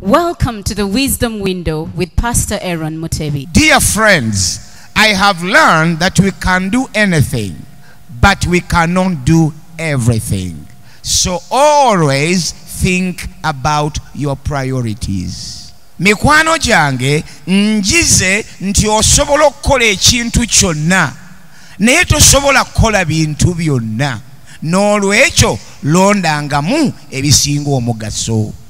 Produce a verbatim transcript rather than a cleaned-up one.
Welcome to the Wisdom Window with Pastor Aaron Mutebi. Dear friends, I have learned that we can do anything, but we cannot do everything. So always think about your priorities. Mikwano jange njize nti osobola okukola ekintu kyonna naye tosobola kukola bintu byonna. N'olwekyo londangamu ebisinga omugaso.